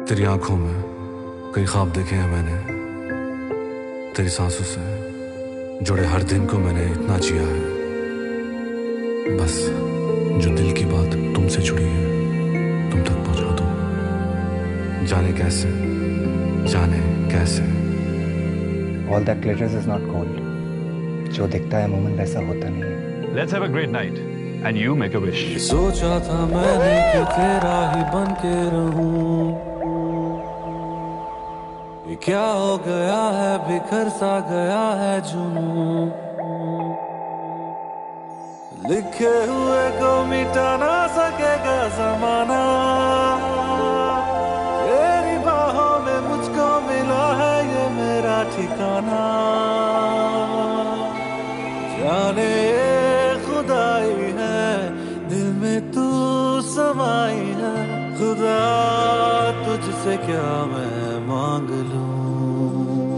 तेरी आंखों में कई ख्वाब देखे हैं मैंने, तेरी सांसों से जुड़े हर दिन को मैंने इतना जिया है। बस जो दिल की बात तुमसे जुड़ी है तुम तक पहुंचा दो। जाने कैसे, जाने कैसे। All that glitters is not gold. जो दिखता है अमूमन वैसा होता नहीं है। Let's have a great night and you make a wish. सोचा था मैंने कि तेरा ही बन के रहूं, ये क्या हो गया है, बिखर सा गया है जुनूं। लिखे हुए को मिटा ना सकेगा जमाना, तेरी बाहों में मुझको मिला है ये मेरा ठिकाना। जाने खुदाई है दिल में तू समाई है, खुदा तुझसे क्या मैं मांग लूं।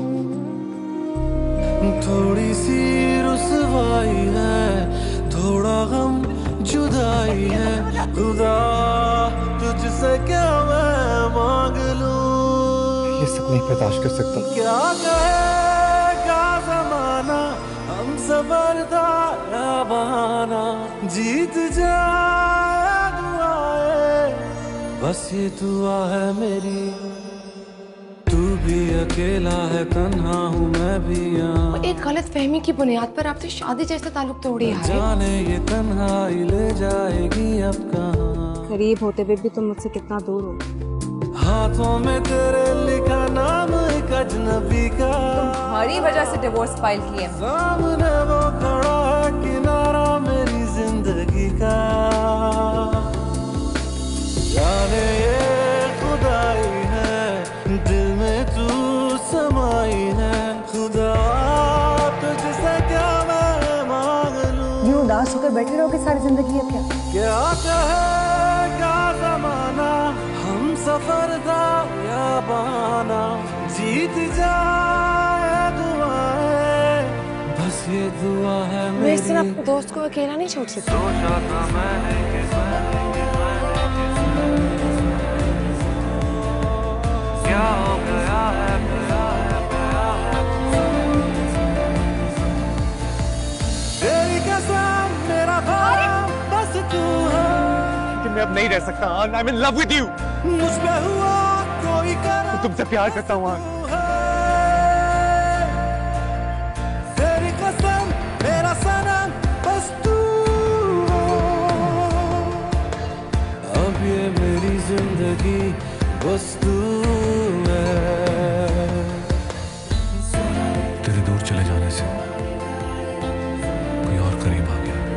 थोड़ी सी रुसवाई है, थोड़ा गम जुदाई है, खुदा तुझसे क्या मैं मांग लूं। ये सब नहीं बर्दाश्त कर सकता। क्या कहेगा ज़माना, हम सफर था या बहाना, जीत जाए दुआएं, बस ये दुआ है मेरी। तू भी अकेला है, तन्हा हूँ मैं भी यहाँ। एक गलत फहमी की बुनियाद पर आपसे शादी जैसा ताल्लुक तोड़े यार। जाने ये तन्हाई ले जाएगी अब कहाँ। करीब होते हुए भी तुम मुझसे कितना दूर हो। हाथों में तेरे लिखा नाम एक अजनबी का, तुम्हारी वजह से डिवोर्स फाइल किया। सामने वो खड़ा है किनारा मेरी जिंदगी का। जाने ये खुदाई है दिल में तू समाई है, खुदा तुझसे क्या मैं मांग लूं। यूं उदास होकर बैठे रहोगे सारी जिंदगी है क्या? क्या कहेगा ज़माना, हम सफर था या बहाना, जीत जाए दुआएं, बस ये दुआ है मेरी। मैं इस तरह अपने दोस्त को अकेला नहीं छोड़ सकती। सोचा था मैंने कि क्या हो गया है, तेरी कसम मेरा ख्वाब बस तू है। मैं अब नहीं रह सकता। I'm in love with you. मुझ पे हुआ कोई करम तुमसे प्यार करता हूँ। तेरी कसम मेरा सनम बस तू हो। अब ये मेरी जिंदगी बस तू है। तेरे दूर चले जाने से कोई और करीब आ गया।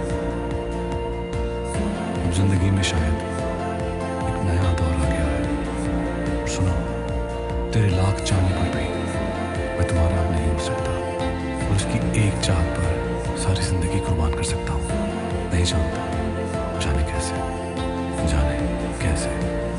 अब जिंदगी में शायद एक नया दौर आ गया है। सुनो, तेरे लाख चाहने पर भी मैं तुम्हारा अब नहीं हो सकता, और उसकी एक चाहत पर सारी जिंदगी कुर्बान कर सकता हूँ। नहीं जानता जाने कैसे, जाने कैसे।